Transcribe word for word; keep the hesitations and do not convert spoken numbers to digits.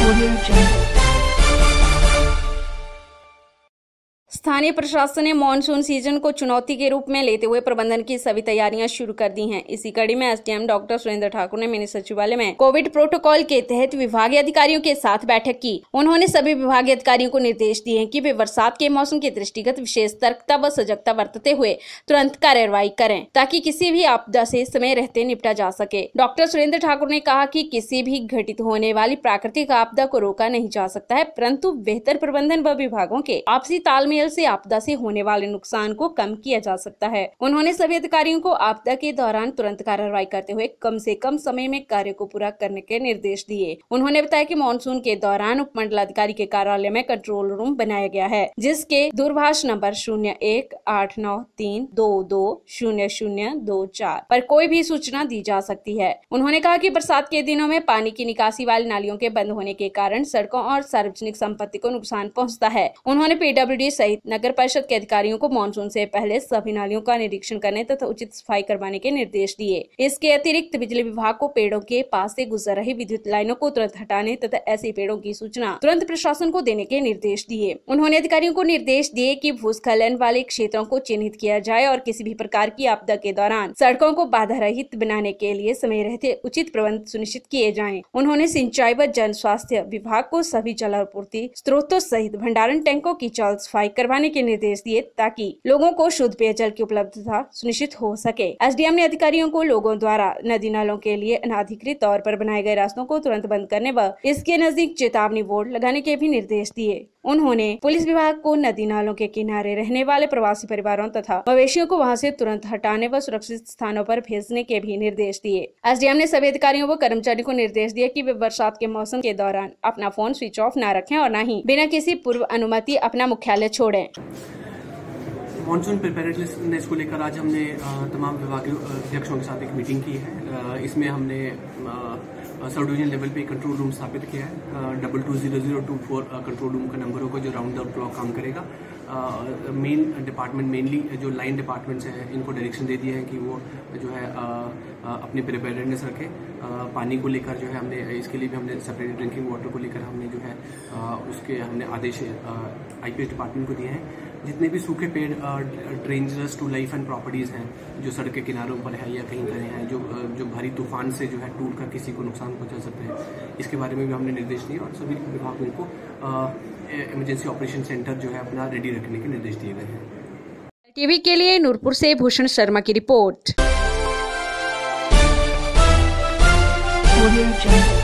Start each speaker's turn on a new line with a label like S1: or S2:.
S1: Audio Jungle.
S2: स्थानीय प्रशासन ने मानसून सीजन को चुनौती के रूप में लेते हुए प्रबंधन की सभी तैयारियां शुरू कर दी हैं। इसी कड़ी में एसडीएम डॉक्टर सुरेंद्र ठाकुर ने मिनी सचिवालय में कोविड प्रोटोकॉल के तहत विभागीय अधिकारियों के साथ बैठक की। उन्होंने सभी विभागीय अधिकारियों को निर्देश दिए हैं कि वे बरसात के मौसम के दृष्टिगत विशेष सतर्कता व सजगता बरतते हुए तुरंत कार्रवाई करें, ताकि किसी भी आपदा से समय रहते निपटा जा सके। डॉक्टर सुरेंद्र ठाकुर ने कहा कि किसी भी घटित होने वाली प्राकृतिक आपदा को रोका नहीं जा सकता है, परंतु बेहतर प्रबंधन व विभागों के आपसी तालमेल से आपदा से होने वाले नुकसान को कम किया जा सकता है। उन्होंने सभी अधिकारियों को आपदा के दौरान तुरंत कार्रवाई करते हुए कम से कम समय में कार्य को पूरा करने के निर्देश दिए। उन्होंने बताया कि मानसून के दौरान उपमंडलाधिकारी के कार्यालय में कंट्रोल रूम बनाया गया है, जिसके दूरभाष नंबर शून्य एक आठ नौ तीन दो दो शून्य शून्य दो चार पर कोई भी सूचना दी जा सकती है। उन्होंने कहा कि बरसात के दिनों में पानी की निकासी वाली नालियों के बंद होने के कारण सड़कों और सार्वजनिक संपत्ति को नुकसान पहुँचता है। उन्होंने पीडब्ल्यूडी सहित नगर परिषद के अधिकारियों को मानसून से पहले सभी नालियों का निरीक्षण करने तथा उचित सफाई करवाने के निर्देश दिए। इसके अतिरिक्त बिजली विभाग को पेड़ों के पास से गुजर रही विद्युत लाइनों को तुरंत हटाने तथा ऐसे पेड़ों की सूचना तुरंत प्रशासन को देने के निर्देश दिए। उन्होंने अधिकारियों को निर्देश दिए कि भूस्खलन वाले क्षेत्रों को चिन्हित किया जाए और किसी भी प्रकार की आपदा के दौरान सड़कों को बाधा रहित बनाने के लिए समय रहते उचित प्रबंध सुनिश्चित किए जाएं। उन्होंने सिंचाई व जन स्वास्थ्य विभाग को सभी जलापूर्ति स्रोतों सहित भंडारण टैंकों की जल्द सफाई करवाने के निर्देश दिए, ताकि लोगों को शुद्ध पेयजल की उपलब्धता सुनिश्चित हो सके। एसडीएम ने अधिकारियों को लोगों द्वारा नदी नालों के लिए अनाधिकृत तौर पर बनाए गए रास्तों को तुरंत बंद करने व इसके नजदीक चेतावनी बोर्ड लगाने के भी निर्देश दिए। उन्होंने पुलिस विभाग को नदी नालों के किनारे रहने वाले प्रवासी परिवारों तथा मवेशियों को वहां से तुरंत हटाने व सुरक्षित स्थानों पर भेजने के भी निर्देश दिए। एसडीएम ने सभी अधिकारियों व कर्मचारियों को निर्देश दिया कि वे बरसात के मौसम के दौरान अपना फोन स्विच ऑफ न रखें और न ही बिना किसी पूर्व अनुमति अपना मुख्यालय छोड़ें।
S3: मानसून प्रिपेयर्डनेस को लेकर आज हमने तमाम विभागीय अध्यक्षों के साथ एक मीटिंग की है। इसमें हमने सब डिवीजन लेवल पे कंट्रोल रूम स्थापित किया है। Double two zero zero two four control room का नंबर होगा जो राउंड द क्लॉक काम करेगा। मेन डिपार्टमेंट मेनली जो लाइन डिपार्टमेंट्स हैं इनको डायरेक्शन दे दिया है कि वो जो है आ, आ, अपनी प्रिपेयर्डनेस रखें। पानी को लेकर जो है हमने इसके लिए भी हमने सेपरेट ड्रिंकिंग वाटर को लेकर हमने जो है आ, उसके हमने आदेश आईपीएस डिपार्टमेंट को दिए हैं। जितने भी सूखे पेड़ dangerous to life and properties हैं जो सड़क के किनारों पर है या कहीं कहीं हैं जो जो भारी तूफान से जो है टूट कर किसी को नुकसान पहुंचा सकते हैं, इसके बारे में भी हमने निर्देश दिए और सभी विभागों को इमरजेंसी ऑपरेशन सेंटर जो है अपना रेडी रखने के निर्देश दिए गए हैं।
S2: टीवी के लिए नूरपुर से भूषण शर्मा की रिपोर्ट।
S1: Audio Jungle.